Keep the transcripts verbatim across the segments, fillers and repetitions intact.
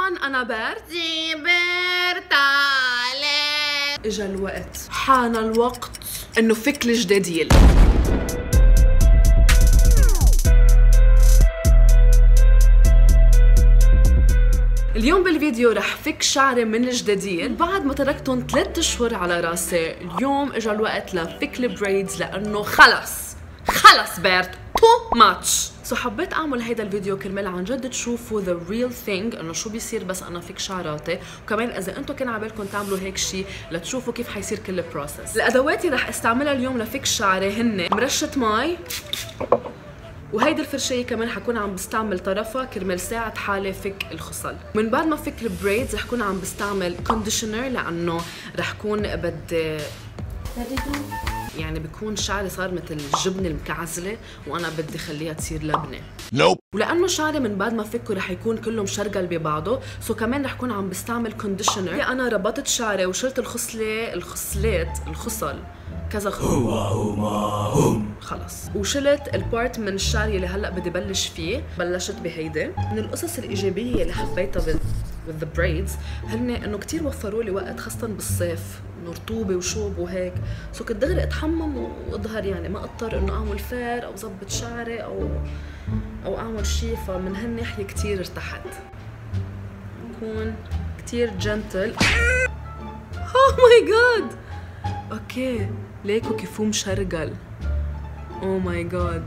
طبعا انا بارتي بيرتالي. اجا الوقت، حان الوقت انه فك الجداديل. اليوم بالفيديو رح فك شعري من الجداديل بعد ما تركتهم ثلاث اشهر على راسي. اليوم اجا الوقت لفك البريدز لانه خلص خلص بارت تو ماتش. سو حبيت اعمل هيدا الفيديو كرمال عن جد تشوفوا ذا ريل ثينج انه شو بيصير بس انا فك شعراتي، وكمان اذا انتم كان عبالكم تعملوا هيك شيء لتشوفوا كيف حيصير كل البروسس. الادوات اللي رح استعملها اليوم لفك شعري هن مرشة مي، وهيدي الفرشاية كمان حكون عم بستعمل طرفها كرمال ساعد حالي فك الخصل. من بعد ما فك البريدز رح كون عم بستعمل كونديشنر لانه رح كون بدي يعني بكون شعري صار مثل الجبنه المكعزله وانا بدي خليها تصير لبنه. nope. ولانه شعري من بعد ما فكه رح يكون كله مشرقل ببعضه، سو كمان رح كون عم بستعمل كونديشنر. انا ربطت شعري وشلت الخصله الخصلات الخصل كذا خصل خلص، وشلت البارت من الشعر اللي هلا بدي بلش فيه. بلشت بهيدي. من القصص الايجابيه اللي حبيتها بال with the braids هن انه كثير وفروا لي وقت، خاصه بالصيف انه رطوبه وشوب وهيك، سو كنت دغري اتحمم واظهر، يعني ما اضطر انه اعمل فير او ظبط شعري او او اعمل شيء. فمن هالناحيه كثير ارتحت. بكون كثير جنتل. اوه ماي جاد، اوكي ليكو كيفو مشرقل. اوه ماي جاد.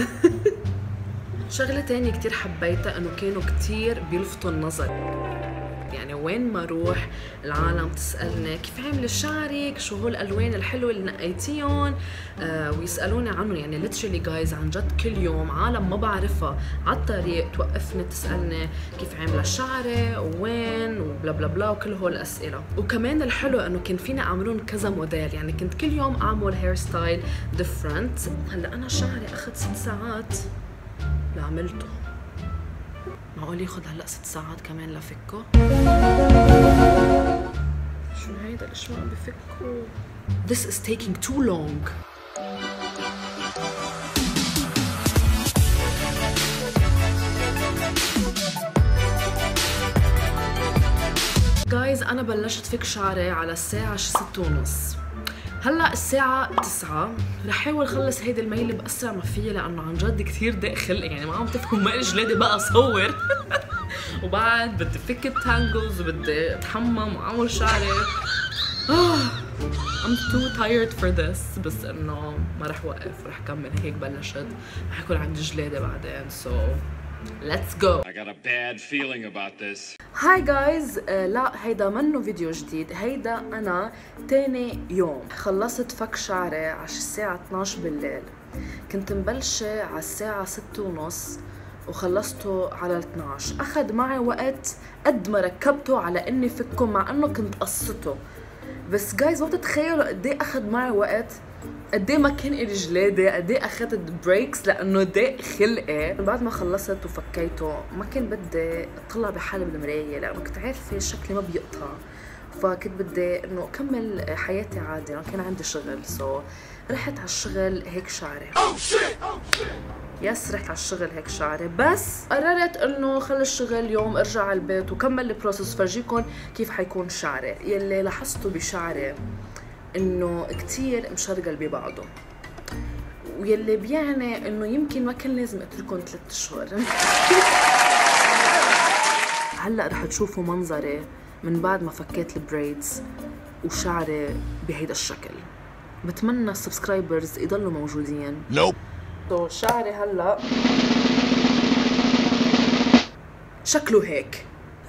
شغله تانية كتير حبيتها انه كانوا كتير بيلفتوا النظر، يعني وين ما روح العالم تسألني كيف عاملة شعرك، شو هول الألوان الحلوة اللي نقيتيهم، آه ويسألوني عنهم. يعني ليترلي جايز عن جد كل يوم عالم ما بعرفها على الطريق توقفني تسألني كيف عاملة شعري وين وبلا بلا بلا وكل هول الأسئلة. وكمان الحلو انه كان فيني اعملهم كذا موديل، يعني كنت كل يوم اعمل هير ستايل ديفرنت. هلا انا شعري اخذ ست ساعات لعملته، معقول ياخد هلا ست ساعات كمان لفكه؟ شو هيدا ليش ما عم بفكوا؟ This is taking too long. جايز انا بلشت فك شعري على الساعة ستة ونص، هلا الساعة تسعة. رح حاول خلص هيدي الميلة بأسرع ما فيي لأنه عن جد كثير ضيق خلق، يعني ما عم تفكوا ما جلادي بقى أصور. وبعد بدي فك التانجلز وبدي أتحمم وأعمل شعري. I'm too tired for this، بس إنه ما رح وقف، رح كمل هيك. بلشت رح يكون عندي جلادة بعدين. so let's go. I got a bad feeling about this. هاي جايز. uh, لا هيدا منه فيديو جديد، هيدا انا تاني يوم خلصت فك شعري على الساعة اثنعش بالليل. كنت مبلشة على الساعة ستة ونص وخلصته على اثنعش. اخذ معي وقت قد ما ركبته على اني فكه، مع انه كنت قصته. بس جايز ما بتتخيلوا قد ايه اخذ معي وقت، قد ايه ما كان إلي جلادة، قد ايه اخذت بريكس لانه ضاق خلقي. بعد ما خلصت وفكيته ما كان بدي اطلع بحالي بالمرايه لانه كنت عارفه شكلي ما بيقطع، فكنت بدي انه اكمل حياتي عادي. انا كان عندي شغل، سو رحت على الشغل هيك شعري. يس رحت على الشغل هيك شعري، بس قررت انه خلي الشغل يوم ارجع على البيت وكمل البروسس فرجيكم كيف حيكون شعري. يلي لاحظته بشعري انه كتير مشرقل ببعضه، ويلي بيعني انه يمكن ما كان لازم اتركهم ثلاث اشهر. هلا رح تشوفوا منظري من بعد ما فكيت البريدز وشعري بهيدا الشكل. بتمنى السبسكرايبرز يضلوا موجودين. نوب. سو شعري هلا شكله هيك.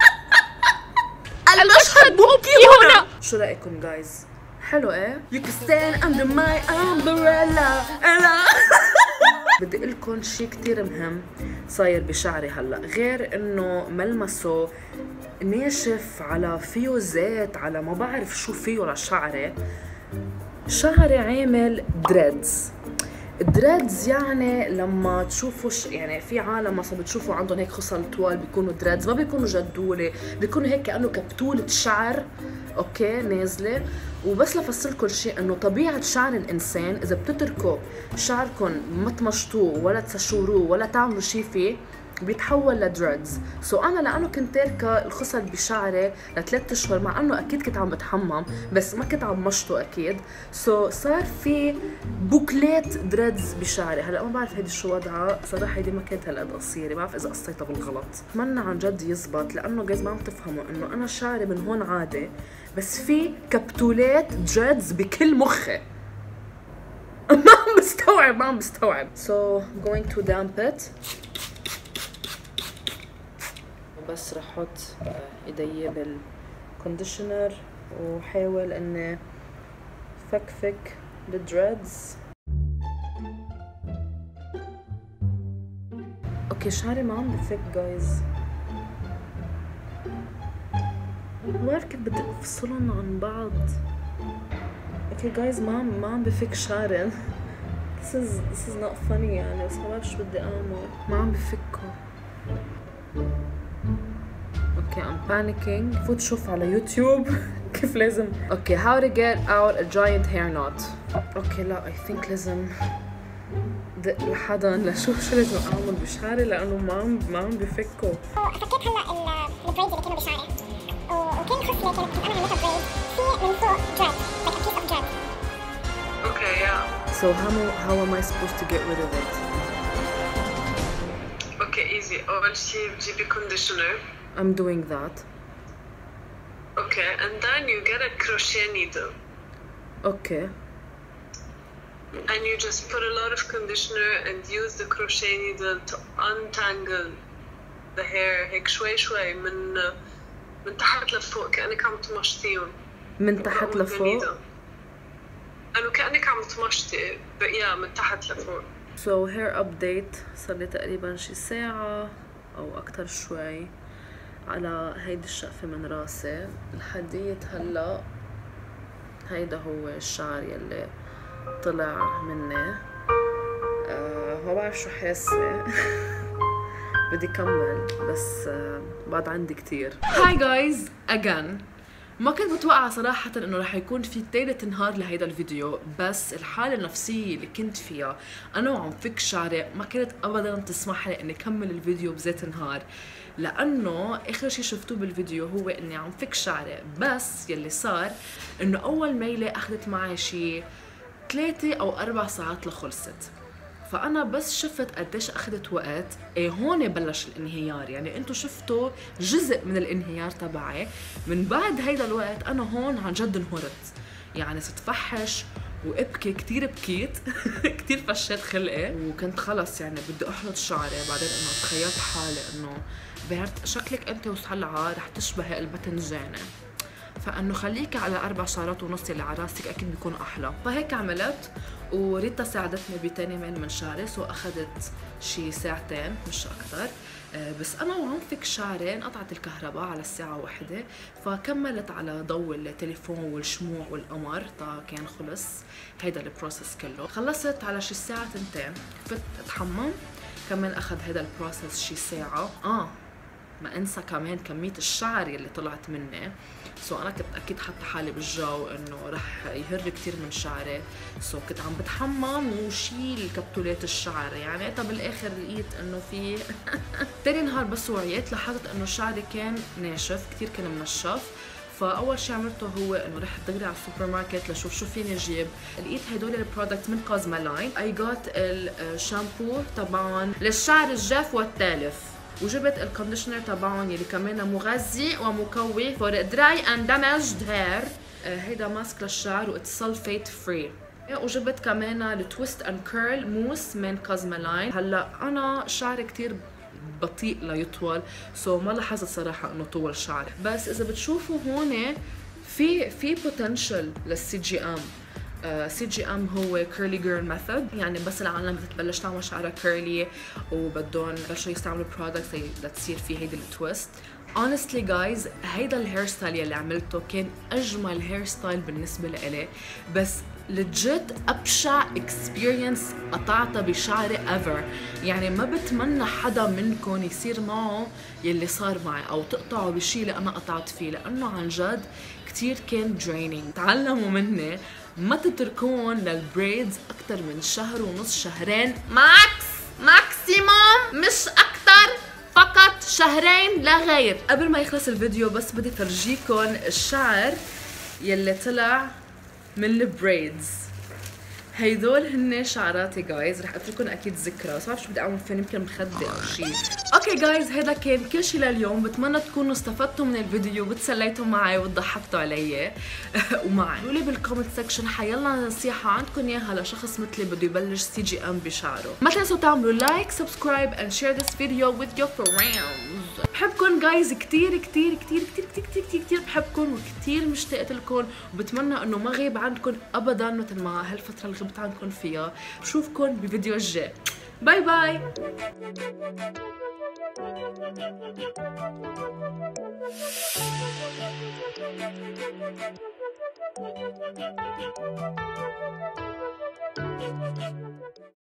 المشهد ممكن هنا. شو رايكم جايز؟ حلو ايه؟ You can stand under my umbrella. بدي لكم شيء كتير مهم صاير بشعري هلا، غير انه ملمسه ناشف على فيه زيت على ما بعرف شو فيه لشعري. شعري عامل دريدز. دريدز يعني لما تشوفوا ش... يعني في عالم مثلا بتشوفوا عندهم هيك خصل طوال بيكونوا دريدز، ما بيكونوا جدولة، بيكونوا هيك كأنه كبتولة شعر اوكي نازلة. وبس لفصلكم شيء انه طبيعة شعر الانسان اذا بتتركوا شعركم ما تمشطوه ولا تسشوروه ولا تعملوا شيء فيه بيتحول لدريدز. سو so انا لانه كنت تاركه الخصل بشعري لثلاث اشهر، مع انه اكيد كنت عم بتحمم بس ما كنت عم مشطه اكيد، سو so صار في بوكليت دريدز بشعري. هلا ما بعرف هيدي شو وضعها صراحه، هيدي ما كانت هالقد قصيره، ما بعرف اذا قصيتها بالغلط. اتمنى عن جد يزبط، لانه جايز ما عم تفهموا انه انا شعري من هون عادي بس في كبتولات دريدز بكل مخي. ما عم بستوعب ما عم بستوعب. so going to damp it. بس رح احط ايدي بالكونديشنر وحاول اني فكفك الدريدز. اوكي شعري ما عم بفك جايز، ما بعرف كيف بدي افصلهم عن بعض. اوكي جايز ما عم ما عم بفك شعري. this is this is not funny يعني، بس ما بعرف شو بدي اعمل، ما عم بفكوا. اوكي I'm panicking. فوت شوف على يوتيوب كيف لازم. اوكي how to get out a giant hair knot. اوكي لا I think لازم دق لحدا لشوف شو لازم اعمل بشعري لانه ما عم ما عم بفكوا. فكيت هلا البريدز اللي كانوا بشعري وكان خصلة كانت كنت انا عملتها بريد في من فوق دريد like a piece of dread. Okay, yeah. So how how am I supposed to get rid of it? Okay, easy. أول شيء بتجيبي conditioner. I'm doing that. Okay, and then you get a crochet needle. Okay. And you just put a lot of conditioner and use the crochet needle to untangle the hair هيك شوي شوي من من تحت لفوق كأنك عم تمشطيهم. من تحت لفوق؟ أنو كأنك عم تمشطي يا من تحت لفوق. So hair update صار لي تقريبا شي ساعة أو أكتر شوي على هيدي الشقفة من راسي لحديت هلا. هيدا هو الشعر يلي طلع مني. آه ما بعرف شو حاسة. بدي كمل بس آه بعد عندي كتير. Hi guys again. ما كنت متوقعة صراحة انه رح يكون في ثالث نهار لهيدا الفيديو، بس الحالة النفسية اللي كنت فيها انا وعم فك شعري ما كانت ابدا تسمح لي اني كمل الفيديو بذات النهار، لانه اخر شي شفتوه بالفيديو هو اني عم فك شعري، بس يلي صار انه اول ميلة اخذت معي شي ثلاثة او اربع ساعات لخلصت. فانا بس شفت قديش اخذت وقت، ايه هون بلش الانهيار. يعني انتو شفتوا جزء من الانهيار تبعي. من بعد هيدا الوقت انا هون عن جد انهرت، يعني صرت فحش وابكي كتير، بكيت كتير فشيت خلقي، وكنت خلص يعني بدي احلط شعري. بعدين انه تخيلت حالي انه بعرف شكلك انت وصلعه رح تشبهي الباذنجانه، فانه خليكي على اربع شعرات ونص اللي على راسك اكيد بيكون احلى. فهيك عملت، وريتا ساعدتني بتاني ميل من شعري، سو اخذت شي ساعتين مش اكثر. بس انا وعم فك شعري انقطعت الكهرباء على الساعه واحدة، فكملت على ضوء التليفون والشموع والقمر تا كان خلص هيدا البروسس كله. خلصت على شي الساعه تنتين، فت اتحمم، كمان اخذ هيدا البروسس شي ساعه. اه ما انسى كمان كميه الشعر اللي طلعت مني. سو انا كنت اكيد حاطه حالي بالجو انه رح يهر كثير من شعري، سو كنت عم بتحمم وشيل كبتولات الشعر. يعني طب بالاخر لقيت انه في تاني نهار بس وعيت لاحظت انه شعري كان ناشف كثير، كان منشف. فاول شيء عملته هو انه رحت دغري على السوبر ماركت لشوف شو فيني اجيب. لقيت هدول البرودكت من كوزمالاين. اي جوت الشامبو تبعهم للشعر الجاف والتالف، وجبت الكونديشنر تبعهم يلي كمان مغذي ومكوي فور دراي اند دامجد هير. هيدا ماسك للشعر واتسلفيت فري. وجبت كمان التويست اند كيرل موس من كوزمالاين. هلا انا شعري كتير بطيء ليطول، سو ما لاحظت صراحه انه طول شعري. بس اذا بتشوفوا هون في في بوتنشل للسي جي ام. سي جي ام هو كيرلي جيرل ميثود، يعني بس العالم بتبلش تعمل شعرها كيرلي وبدهم بلشوا يستعملوا برودكتس لتصير في هيدي التويست. honestly guys هيدا الهير ستايل يلي عملته كان اجمل هير ستايل بالنسبه لإلي، بس لجد ابشع اكسبيرينس قطعتها بشعري ايفر. يعني ما بتمنى حدا منكم يصير معه يلي صار معي او تقطعوا بشي اللي انا قطعت فيه، لانه عن جد كتير كان درينينج. تعلموا مني ما تتركون للبريدز اكتر من شهر ونص، شهرين ماكس ماكسيموم مش اكتر. فقط شهرين لا غير. قبل ما يخلص الفيديو بس بدي فرجيكم الشعر يلي طلع من البريدز. هيدول هن شعراتي جايز، رح اترككم اكيد ذكرى، بس ما بعرف شو بدي اعمل فيهم، يمكن مخدة او شيء. اوكي جايز، هذا كان كل شيء لليوم، بتمنى تكونوا استفدتوا من الفيديو وتسليتوا معي وضحكتوا علي ومعي. قولوا لي بالكومنت سكشن حيلا نصيحة عندكم اياها لشخص مثلي بده يبلش سي جي ام بشعره. ما تنسوا تعملوا لايك، سبسكرايب and share this video with your friends. بحبكم جايز كتير كتير كتير كتير كتير كتير كتير كتير بحبكم وكتير مشتاقة لكم، وبتمنى انه ما غيب عنكم ابدا مثل ما هالفترة اللي غبت عنكم فيها. بشوفكم بفيديو الجاي. باي باي.